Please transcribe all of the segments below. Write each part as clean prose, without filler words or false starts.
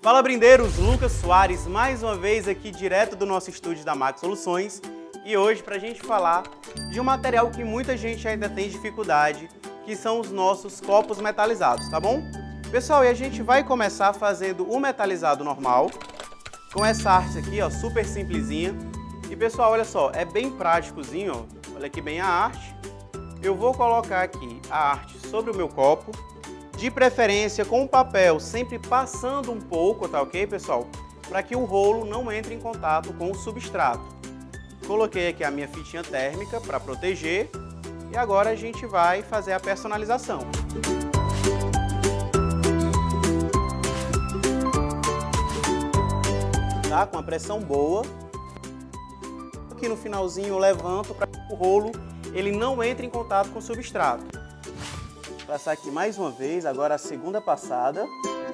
Fala, brindeiros, Lucas Soares, mais uma vez aqui direto do nosso estúdio da Max Soluções, e hoje para a gente falar de um material que muita gente ainda tem dificuldade, que são os nossos copos metalizados, tá bom? Pessoal, e a gente vai começar fazendo o metalizado normal, com essa arte aqui, ó, super simplesinha. E pessoal, olha só, é bem práticozinho, ó, olha aqui bem a arte. Eu vou colocar aqui a arte sobre o meu copo, de preferência com o papel sempre passando um pouco, tá ok, pessoal? Para que o rolo não entre em contato com o substrato. Coloquei aqui a minha fitinha térmica para proteger e agora a gente vai fazer a personalização. Tá? Com a pressão boa. Aqui no finalzinho eu levanto para que o rolo ele não entre em contato com o substrato. Vou passar aqui mais uma vez, agora a segunda passada.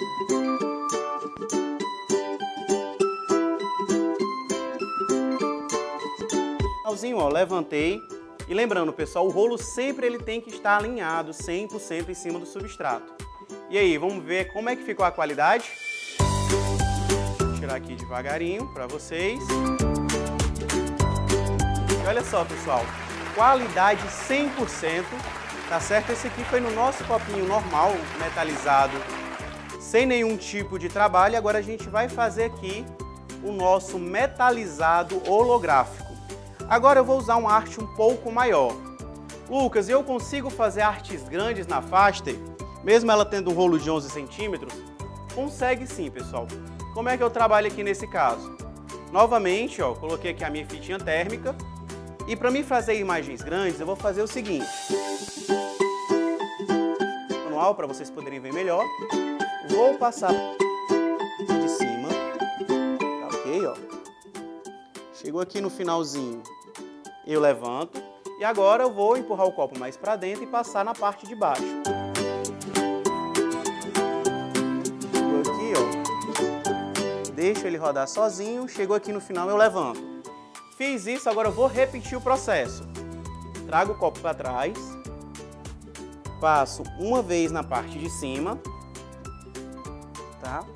Finalzinho, ó, levantei. E lembrando, pessoal, o rolo sempre ele tem que estar alinhado 100% em cima do substrato. E aí, vamos ver como é que ficou a qualidade? Vou tirar aqui devagarinho para vocês. E olha só, pessoal, qualidade 100%. Tá certo? Esse aqui foi no nosso copinho normal, metalizado, sem nenhum tipo de trabalho. Agora a gente vai fazer aqui o nosso metalizado holográfico. Agora eu vou usar uma arte um pouco maior. Lucas, eu consigo fazer artes grandes na Faster, mesmo ela tendo um rolo de 11 centímetros? Consegue sim, pessoal. Como é que eu trabalho aqui nesse caso? Novamente, ó, coloquei aqui a minha fitinha térmica. E para mim fazer imagens grandes, eu vou fazer o seguinte. Para vocês poderem ver melhor, vou passar de cima, tá ok, ó. Chegou aqui no finalzinho, eu levanto e agora eu vou empurrar o copo mais para dentro e passar na parte de baixo. Chegou aqui, ó, deixo ele rodar sozinho, chegou aqui no final eu levanto. Fiz isso, agora eu vou repetir o processo. Trago o copo para trás. Passo uma vez na parte de cima, tá?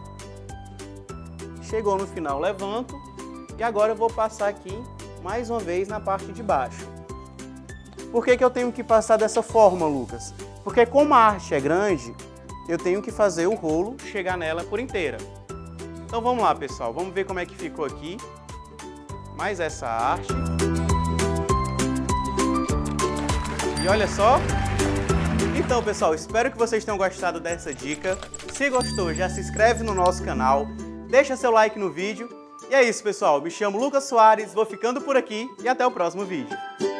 Chegou no final, levanto. E agora eu vou passar aqui mais uma vez na parte de baixo. Por que que eu tenho que passar dessa forma, Lucas? Porque como a arte é grande, eu tenho que fazer o rolo chegar nela por inteira. Então vamos lá, pessoal. Vamos ver como é que ficou aqui. Mais essa arte. E olha só. Então, pessoal, espero que vocês tenham gostado dessa dica. Se gostou, já se inscreve no nosso canal, deixa seu like no vídeo. E é isso, pessoal. Me chamo Lucas Soares, vou ficando por aqui e até o próximo vídeo.